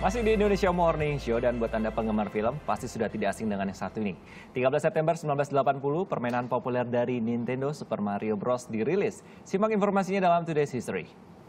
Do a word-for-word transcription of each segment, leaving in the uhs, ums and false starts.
Masih di Indonesia Morning Show, dan buat Anda penggemar film, pasti sudah tidak asing dengan yang satu ini. tiga belas September seribu sembilan ratus delapan puluh, permainan populer dari Nintendo Super Mario Bros. Dirilis. Simak informasinya dalam Today's History.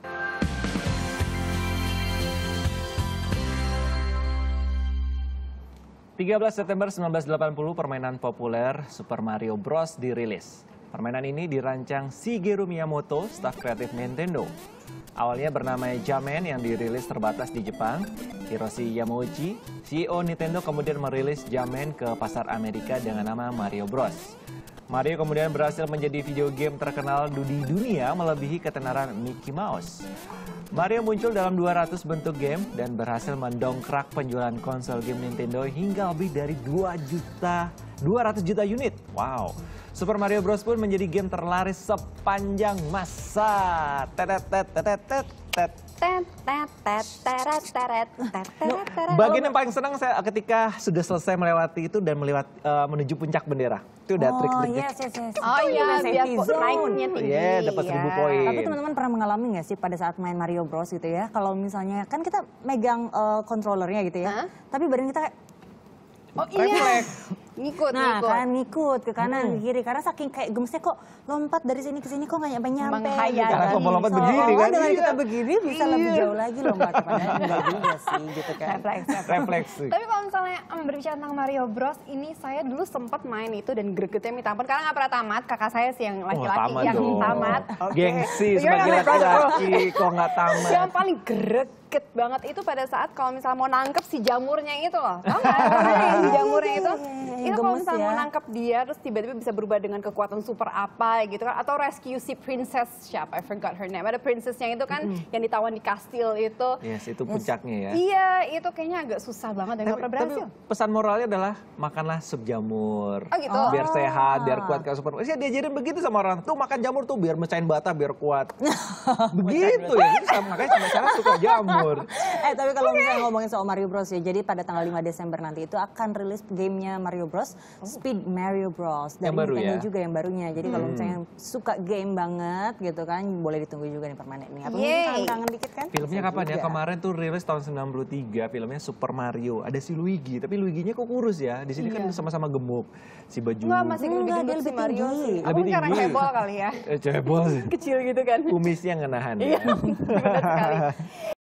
tiga belas September seribu sembilan ratus delapan puluh, permainan populer Super Mario Bros. Dirilis. Permainan ini dirancang Shigeru Miyamoto, staf kreatif Nintendo. Awalnya bernama Jamen yang dirilis terbatas di Jepang. Hiroshi Yamauchi, C E O Nintendo, kemudian merilis Jamen ke pasar Amerika dengan nama Mario Bros. Mario kemudian berhasil menjadi video game terkenal di dunia melebihi ketenaran Mickey Mouse. Mario muncul dalam dua ratus bentuk game dan berhasil mendongkrak penjualan konsol game Nintendo hingga lebih dari dua ratus juta unit. Wow. Super Mario Bros. Pun menjadi game terlaris sepanjang masa. Tetet tetet tetet tetet. Bagian yang paling senang saya ketika sudah selesai melewati itu dan melewat uh, menuju puncak bendera. Itu udah trik trik. Yes, yes, yes. Oh iya, biar naiknya tinggi. Iya, yeah, dapat seribu poin. Tapi teman-teman pernah mengalami nggak sih pada saat main Mario Bros gitu ya? Kalau misalnya kan kita megang uh, controllernya gitu ya, huh? Tapi badan kita kayak oh iya, ngikut, nah ngikut. kan ngikut ke kanan, hmm. ke kiri. Karena saking kayak gemesnya kok lompat dari sini ke sini kok nggak nyampe-nyampe. Karena kalau lompat so, begini oh, kan. dengan iya. kita begini bisa iya. lebih jauh lagi lompat. Padahal enggak juga sih gitu kan. Refleks. Refleks. Tapi kalau misalnya um, berbicara tentang Mario Bros, ini saya dulu sempat main itu dan gregetnya minta ampun karena nggak pernah tamat. Kakak saya sih yang laki-laki oh, yang dong. tamat. Okay. Gengsi sebagai laki-laki kok nggak tamat. Yang paling greget banget itu pada saat kalau misalnya mau nangkep si jamurnya itu loh. Tahu nggak? Si jamurnya itu. Itu kalau misalnya mau nangkep dia terus tiba-tiba bisa berubah dengan kekuatan super apa gitu kan, atau rescue si princess siapa, I forgot her name, ada princessnya itu kan mm. yang ditawan di kastil itu. Yes, itu puncaknya ya. Iya, itu kayaknya agak susah banget dan nggak pernah berhasil. Tapi pesan moralnya adalah makanlah sup jamur. Oh gitu. Biar sehat, biar kuat kayak super. Saya diajarin begitu sama orang, tuh makan jamur tuh biar mecahin bata biar kuat. Begitu ya, jadi makanya sampai sekarang suka jamur. Eh tapi kalau okay. misalnya ngomongin soal Mario Bros ya, jadi pada tanggal lima Desember nanti itu akan rilis gamenya Mario Bros, Speed Mario Bros. Dari yang baru Nintendo ya? juga yang barunya. Jadi hmm. kalau misalnya suka game banget gitu kan, boleh ditunggu juga nih permainan ini. Atau mungkin kangen dikit kan? Filmnya kapan ya? Kemarin tuh rilis tahun sembilan puluh tiga, filmnya Super Mario. Ada si Luigi, tapi Luiginya kok kurus ya? Di sini iya. kan sama-sama gemuk. Si baju. Enggak, masih lebih Enggak, gendut si Mario sih. Lebih tinggi. Karena cebol kali ya. Eh, cebol. Kecil gitu kan. Kumisnya ngenahan ya. Iya, benar sekali.